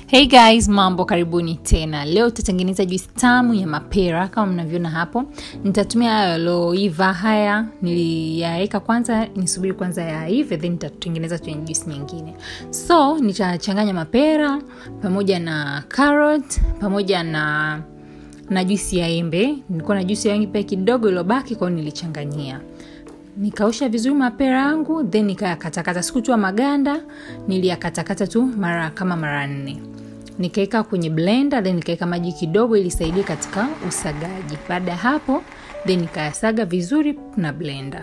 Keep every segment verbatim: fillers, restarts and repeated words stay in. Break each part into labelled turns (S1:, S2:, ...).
S1: Hey guys, mambo, karibuni tena. Leo tutatengeneza juisi tamu ya mapera kama mnavyoona hapo. Nitatumia yaloiva haya, niliyaweka kwanza, nisubiri kwanza yaive then nitatengeneza kwenye juisi nyingine. So, nitachanganya mapera pamoja na carrot, pamoja na na juisi ya embe. Nilikuwa na juisi ya embe kidogo iliyobaki kwa hiyo nilichanganyia. Nikaosha vizuri mapera yangu then nikayakatakata, sikutoa maganda, niliyakatakata tu mara kama mara nne. Nikaeka kwenye blender then nikaeka maji kidogo ili isaidie katika usagaji. Baada hapo then nikayasaga vizuri na blender.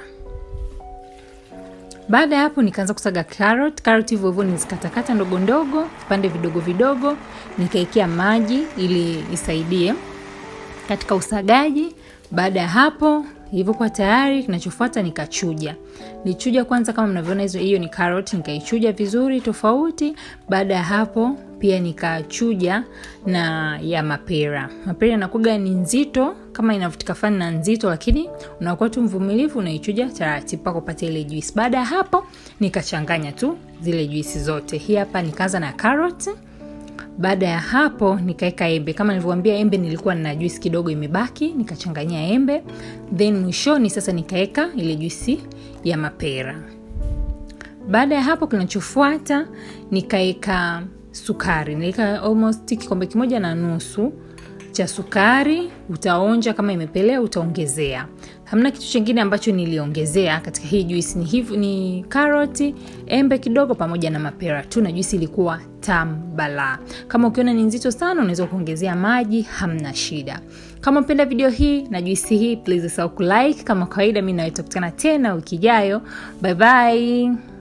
S1: Baada hapo nikaanza kusaga carrot. Carrot hivyo hivyo nizikatakata ndogo ndogo, vipande vidogo vidogo, nikaekea maji ili isaidie katika usagaji. Baada hapo hivyo kwa tayari, kinachofuata nikachuja. Nilichuja kwanza kama mnavyoona hizo, hiyo ni carrot, nikaichuja vizuri tofauti. Baada hapo pia nikachuja na ya mapera. Mapera yanakuwa ni nzito kama inavutika fani na nzito, lakini unakuwa tu mvumilivu, unaichuja taratibu mpaka upate ile juice. Baada hapo nikachanganya tu zile juice zote. Hii hapa nikaanza na carrot. Baada ya hapo nikaeka embe. Kama nilivyowaambia embe nilikuwa na juice kidogo imebaki, nikachanganya embe. Then mwishoni sasa nikaeka ile juice ya mapera. Baada ya hapo kinachofuata nikaeka sukari. Nikaeka almost kikombe kimoja na nusu cha sukari. Utaonja kama imepelea utaongezea. Hamna kitu kingine ambacho niliongezea katika hii juice. Ni hivi, ni karoti, embe kidogo pamoja na mapera tu, na juice ilikuwa tamu bala. Kama ukiona ni nzito sana unaweza kuongezea maji, hamna shida. Kama unapenda video hii na juice hii, please usahau kulike. Kama kawaida mimi nawe tutakutana tena wiki ijayo. Bye bye.